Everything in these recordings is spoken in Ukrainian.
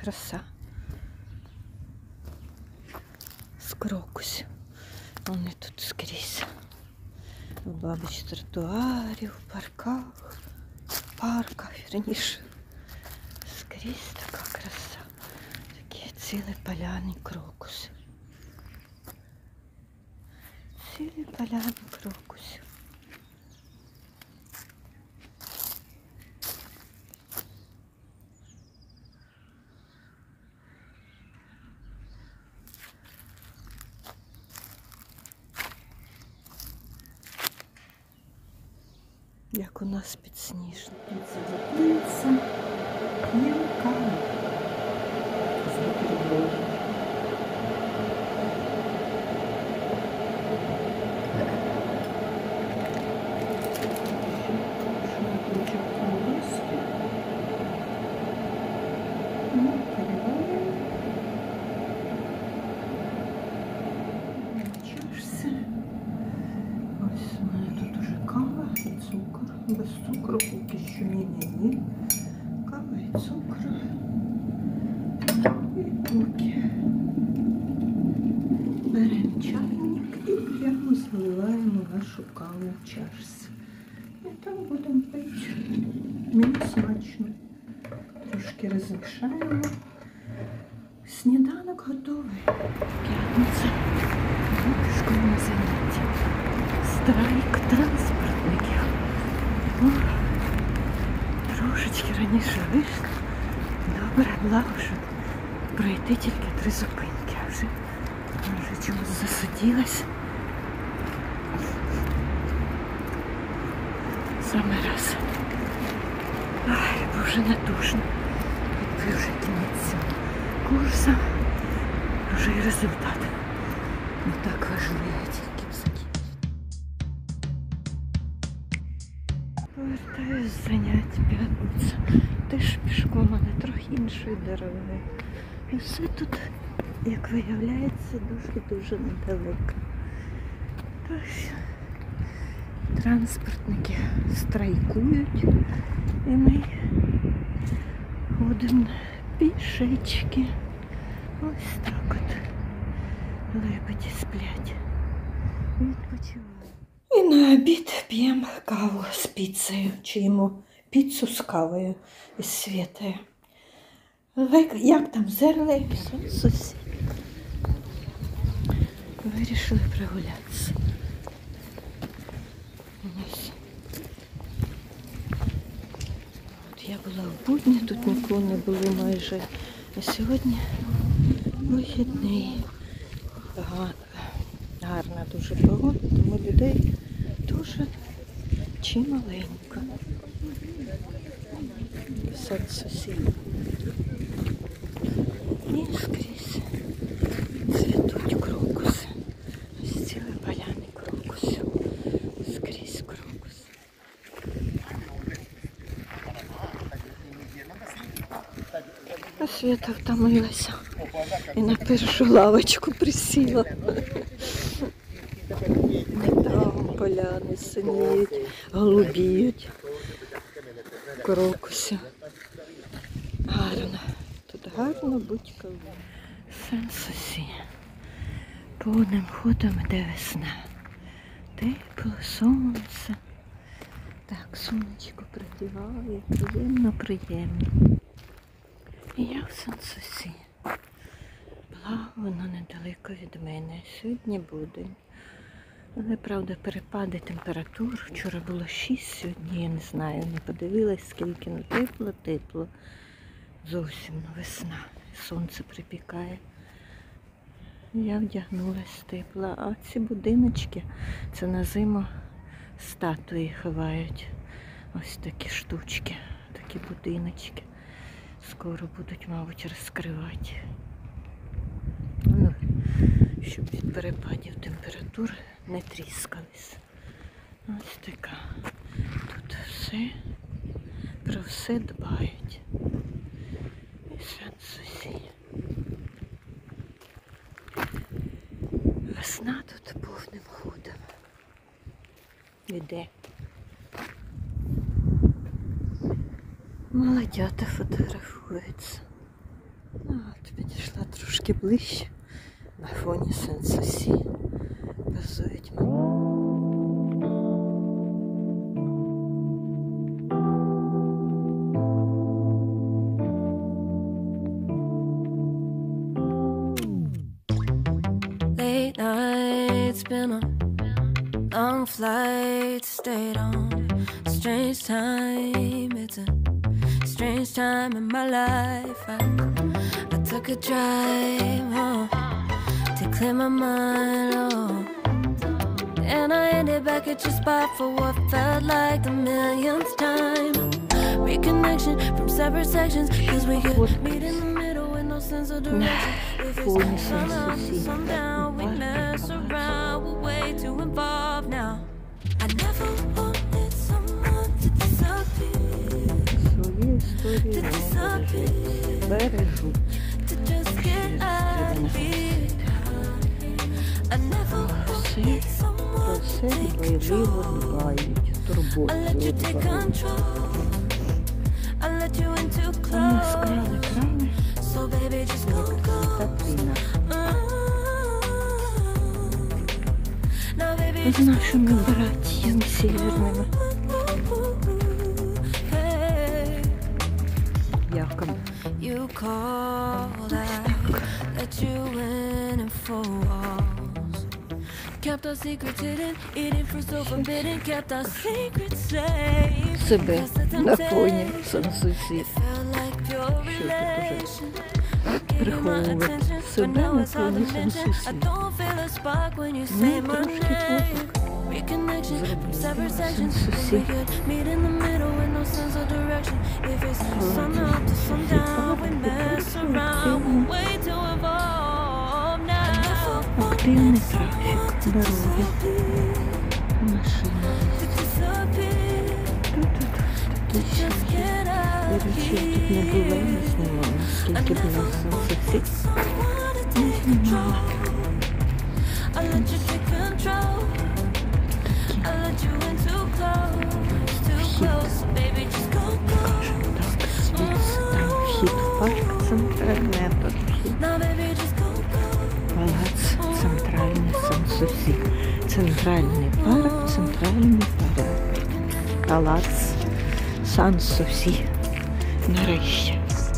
краса. З крокусів. Вони тут скрізь. Обабіч тротуарів, парках, вірніше. Скрізь така краса. Такі цілі поляни крокусів. Цілі поляни крокусів. Як у нас підсніжно. Це п'ємо каву з бутербродом. Ось у мене тут уже кава і цукор. Без цукру поки що ні. Кава і цукор. І поки беремо чайник і прямо заливаємо нашу каву в чашці. І так будемо пити. Мені смачно. Трошки розмішаємо. Сніданок готовий. П'ятниця. Школьне заняття. Страйк транспортників. Трошечки раніше вийшли. Добре, благо, що пройти тільки 3 зупинки. А вже чомусь засудилась. Саме раз. Ай, вже натужно. Якби вже кінець цього курсу. Вже і результат. Не так важливо, тільки закінчити. Повертаюсь з занять, п'ятниця. Теж пішком, але трохи іншою дорогою. І все тут, як виявляється, дуже недалеко. Тож транспортники страйкують. І ми ходимо пішечки. Ось так от. Лебеді сплять. Відпочиваємо. І на обід п'ємо каву з піцею. Чи їмо піцу з кавою із Світою. Як там зерли? Сусід. Вирішили прогулятися. От я була в будні, тут нікого не було майже. А сьогодні вихідний. Гарна дуже погода, тому людей дуже чималенько. Сад сусідів. І скрізь цвітуть крокуси. Ось цілі поляни крокусів. Скрізь крокуси. А Свята втомилася і на першу лавочку присіла. Там поляни синіють, голубіють, крокуси. Гарно. Тут гарно будь-ка. Сан-Сусі. Повним ходом йде весна. Тепло, сонце. Так, сонечко пригріває, приємно. І я в Сан-Сусі. Воно недалеко від мене. Сьогодні буде. Але, правда, перепади температур. Вчора було 6, сьогодні, я не знаю, не подивилась, скільки. Ну, тепло. Зовсім весна. Сонце припікає. Я вдягнулась тепло. А ці будиночки, це на зиму статуї ховають. Ось такі штучки, такі будиночки. Скоро будуть, мабуть, розкривати. Ну, щоб від перепадів температур не тріскались. Ось така. Тут все, про все дбають. І Сан-Сусі. Весна тут повним ходом іде. Молодята фотографуються. От, підійшла трошки ближче. На фоні Сан-Сусі позують мене. Late nights, been on long flights, stayed on strange time. It's a strange time in my life. I took a drive home to clear my mind, and I ended back at your spot for what felt like the millionth time. Reconnection from separate sections, cause we could meet in the middle with no sense of direction. If it's sundown to sundown, we mess around, we're way too involved now. I never wanted someone to disappear, Свої історії to вони disappear, бережуть. to just get out of here. I never wanted Про someone to це take дбайливо control. дбають, I let you турботливо take дбають. control. I let you in too Вони close. скрали крани, So baby, just go, go. так війна. Now baby, З just нашими братьями северними. hey. Яками. You called, I let you in and four walls. Kept our secrets hidden, eating fruit so forbidden. Kept our secrets safe. Себе Past the на фоні temptation. Сан-Сусі. It felt like pure Що тут relation. уже Give you my приховувати attention, but себе now на it's hard to фоні mention. I Сан-Сусі? don't feel a spark when you Ну, say my трошки name. фоток. Reconnection from separate sections. Сан-Сусі. We could meet in the middle with no sense of direction. If it's sun up to sundown, we mess around. We're way too involved now. Активний трафік, дороги, машини. To disappear, Тут ще just є. get out До of речі, я тут не була, here. не знімала, скільки б нас Сан-Сусі Someone to не take знімала. control. I let you take control. I let you in too close, baby, just go, go. Так, звідси там вхід в парк центральний, а тут вхід Now, baby, just go, go. в палац центральний Сан-Сусі. Центральний парк, центральний парк. Палац Сан-Сусі. Нарешті.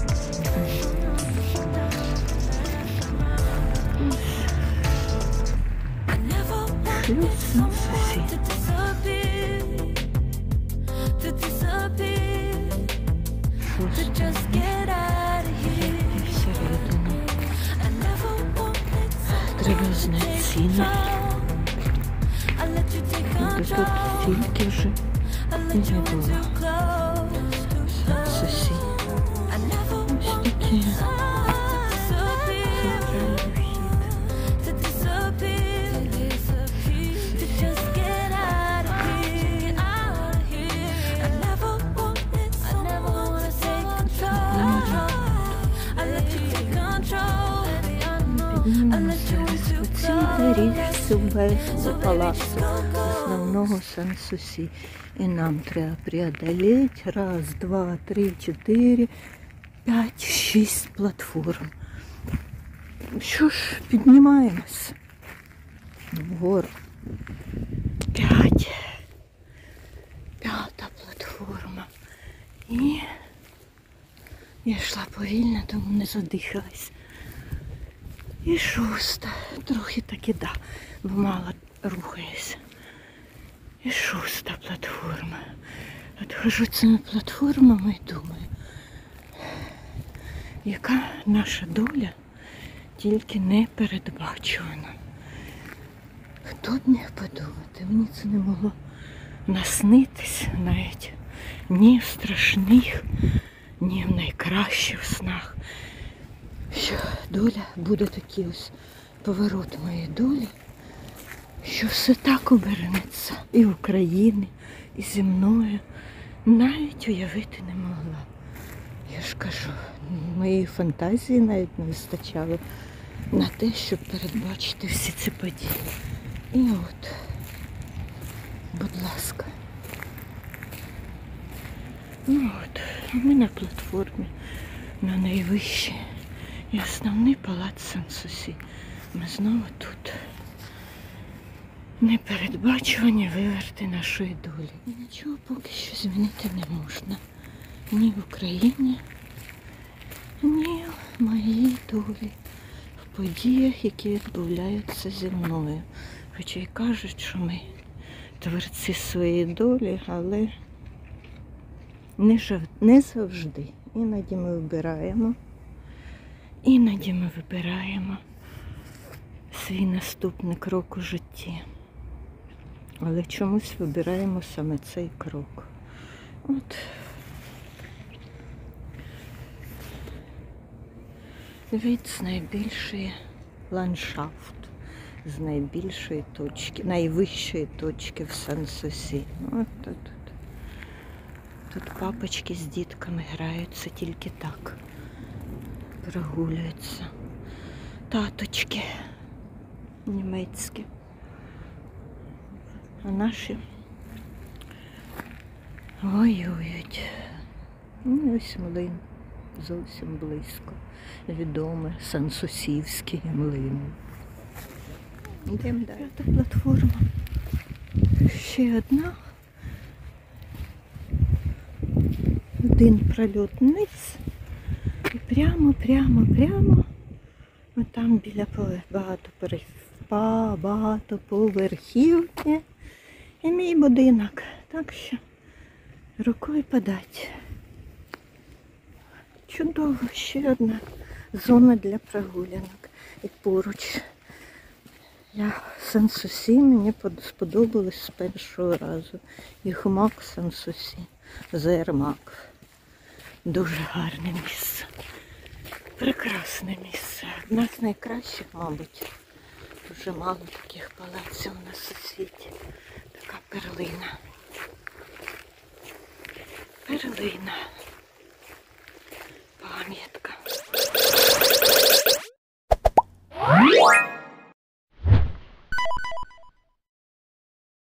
I never Шлюз wanted Сан-Сусі. to disappear, to disappear, to Шостий just get out of here. і всередину. I never wanted someone Треба знати to ціни. control. I let you take Бо тут control. стільки вже I let you in було. too close, too close. Сан-Сусі. I never Ось такі wanted to disappear. центральний вхід. To disappear, to just get out of here, out of here. I never wanted someone to take control. I let you take control, baby, I know. I let Піднімемося you into рекреаційна річці вверх до So baby, палацу just go, go. основного Сан-Сусі. І нам треба преодолеть 1, 2, 3, 4, 5, 6 платформ. Що ж, піднімаємось вгору. 5. 5-та платформа. І я йшла повільно, тому не задихалась. І 6-та. Трохи таки да, бо мало рухаюся. І 6-та платформа. От хожу цими платформами і думаю, яка наша доля тільки не передбачувана. Хто б міг подумати, мені це не могло наснитись навіть ні в страшних, ні в найкращих снах, що доля буде такий ось поворот моєї долі, що все так обернеться і в Україні, і зі мною. Навіть уявити не могла. Я ж кажу, моєї фантазії навіть не вистачало на те, щоб передбачити всі ці події. І от, будь ласка. Ну от, ми на платформі, на найвищій. І основний палац Сан-Сусі. Ми знову тут. Непередбачувані виверти нашої долі. І нічого поки що змінити не можна. Ні в Україні, ні в моїй долі. В подіях, які відбуваються зі мною. Хоча й кажуть, що ми творці своєї долі, але не завжди. Іноді ми вибираємо. Іноді ми вибираємо свій наступний крок у житті. Але чомусь вибираємо саме цей крок. От. Від з найбільшої ландшафт, з найбільшої точки, найвищої точки в Сан-Сусі. От тут. Тут папочки з дітками граються тільки так. Прогулюються. Таточки німецькі. А наші воюють. Ну, ось млин. Зовсім близько. Відомий Сан-Сусівський млин. Йдемо далі. Та платформа. Ще одна. Один прольот вниз. І прямо. Ось там біля багатоповерхівки. І мій будинок. Так що рукою подать. Чудово, ще одна зона для прогулянок. І поруч. Сан-Сусі мені сподобалось з першого разу. І Хмак Сан-Сусі. Зермак. Дуже гарне місце. Прекрасне місце. Одна з найкращих, мабуть. Дуже мало таких палаців у нас у світі. Така перлина. Перлина. Пам'ятка.